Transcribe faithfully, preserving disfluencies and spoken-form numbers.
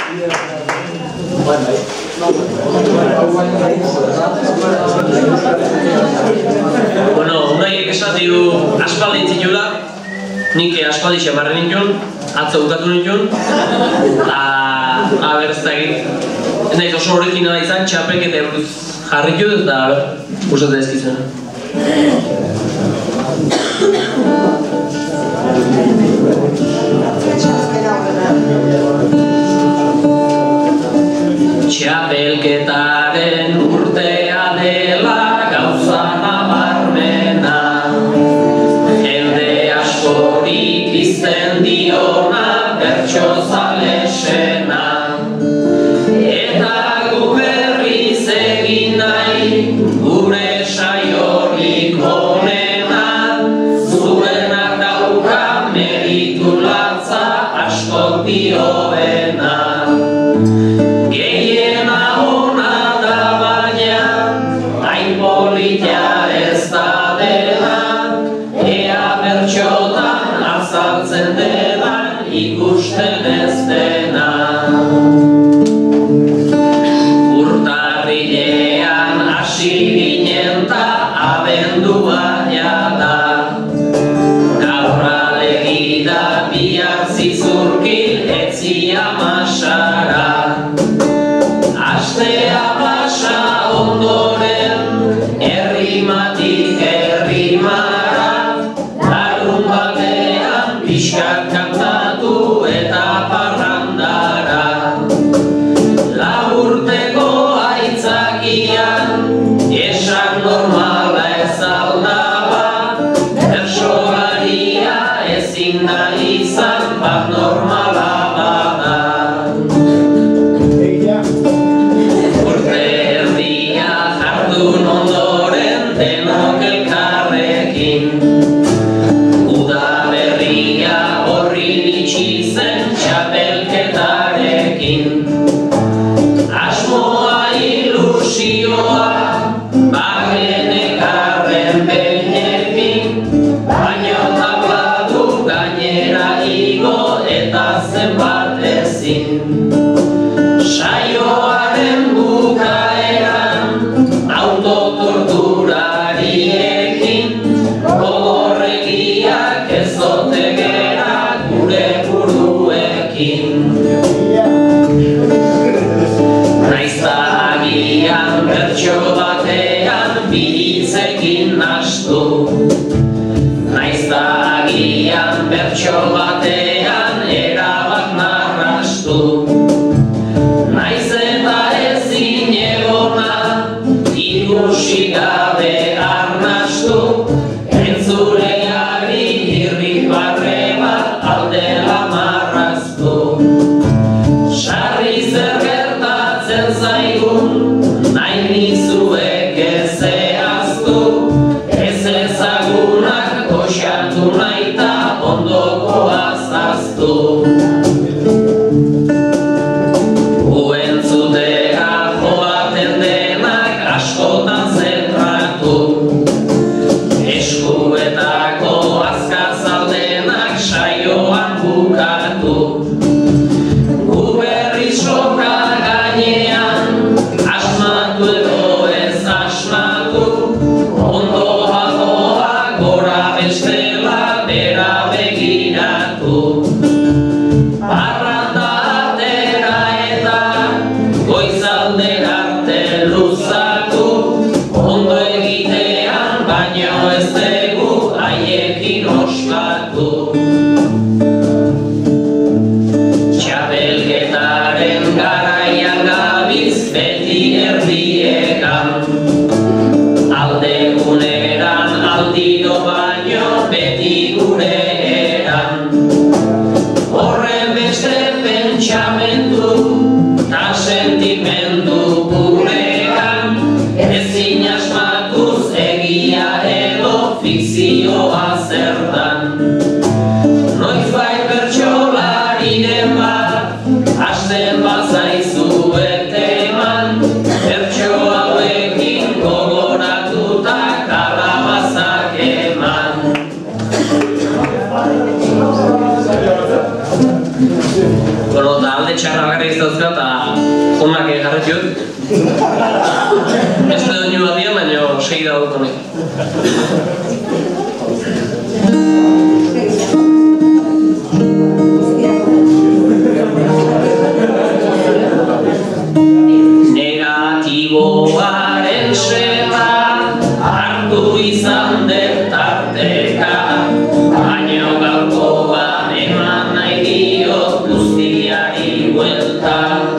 Bueno, unaiek esate du aspaldi entzitula, nik aspaldi xamarren nituen, atzo bukatu nituen, eta ez dakit, ez nahiz oso originala izan, txapelketa buruz jarritu dut, eta gustatzen ezkizuen. Txapelketaren urtea dela gauza nabarmena, jende askorik izten diona bertsozalesena, eta gu berriz egin nahi gure saiorik onena, zuenak dauka meritu latza askok dioena. Ikusten ez dena urtarrilean hasi ginen ta abendua jada, gaur alegida bihar zizurkil etzia masara, astea pasa ondoren errimatik errimara, larun batean pixkat eta parrandara, laburteko aitzakian esan normala ez aldaba, bertsolaria ezin da izan bat normala bada. Urte erdia jardun ondoren denok elkarrekin, txapelketarekin, asmoa ilusioa bagenekarren behinekin, baino tablatu gainera igo eta zenbat ezin. Saioaren bukaeran autotorturariekin, gogorregiak ez ote gera gure buruekin. Naizta agian bertso batean bihitzekin nastu, naizta agian bertso batean erabat narrastu, naiz eta ezin egona ikusi gabe arnastu, entzuleari irribarre bat aldela marraztu. Sarri zer gertatzen zaigun, nahi nizuek ez zehaztu, ez ezagunak goxatu nahita ondoko azaztu. Uentzutea joaten denak askotan zentratu, eskuetako azkazaldenak saioan bukatu, gu berriz soka gainean asmatu edo ez asmatu, ondo bagoa gora bestela bera begiratu, parranda atera eta goizaldera arte luzatu, ondo egitean baino ez dugu haiekin oskatu. Txapelketaren garaian gabiz beti erdiekan, aldeguneran aldiro baino beti gure eran, horren beste pentsamendu ta sentimendu gurean, ezin asmatuz egia edo fikzioa zertan. Noizbait bertsolariren bat hasten bazaizuet eman, bertso hauekin gogoratuta kalabazak eman. Bueno, da alde txarra ekarri izazka eta onak jarretiot. Ez da doinu batian, baina segi da dut honek. Negatiboaren sema hartu izan dut tarteka, baina gaurkoan eman nahi diot guztiari buelta.